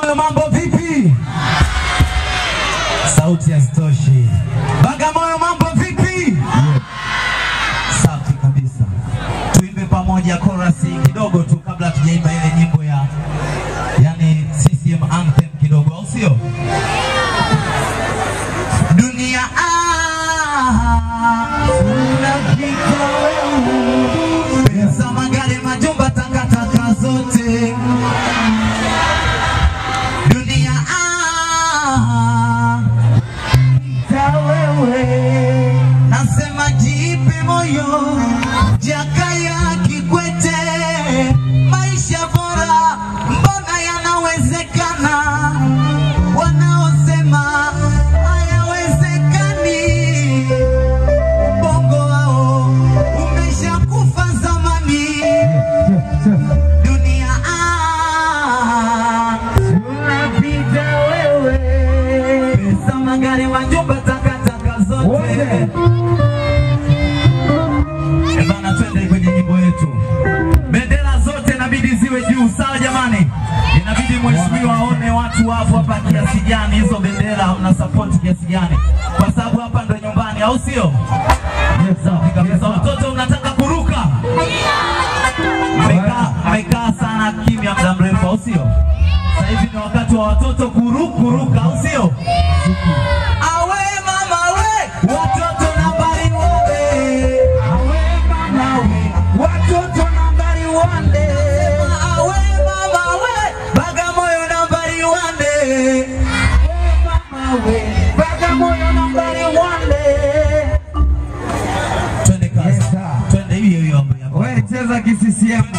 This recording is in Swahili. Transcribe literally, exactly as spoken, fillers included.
Bagamoyo mambo vipi? Sauti hazitoshi. Bagamoyo mambo vipi? Yeah. Safi kabisa. Tuimbe pamoja chorus kidogo tu kabla tujaimba ile nyimbo ya yani C C M anthem kidogo, au sio? Dunia ah unapika wewe. Pesa, magari, majumba, takataka zote. Dunia ah ta wewe. Nasema jipe moyo, Jakaya Kikwete. Maisha bora mbona yanawezekana? Wanaosema hayawezekani, bongo wao umeshakufa zamani. Dunia ah unapita wewe. Pesa, magari, majumba, takataka zote. Ebana, twende kwenye nyimbo yetu. Bendera zote inabidi ziwe juu, sawa jamani? Inabidi mheshimiwa aone watu wapo hapa kiasi gani, hizo bendera mna support kiasi gani, kwa sababu hapa ndo nyumbani, au sio? Yes, sawa kabisa. Watoto mnataka kuruka? Mmekaa mmekaa sana kimya muda mrefu, au sio? Sasa hivi ni wakati wa watoto kuruka kuruka, au sio? Awe mama we, watoto nambari wale. Awe mama we, watoto nambari wale. Awe mama we, Bagamoyo nambari wale. Awe mama we, Bagamoyo nambari wale. Twende kazi. Twende hiyo hiyo hapo. Wewe cheza kisisiemu.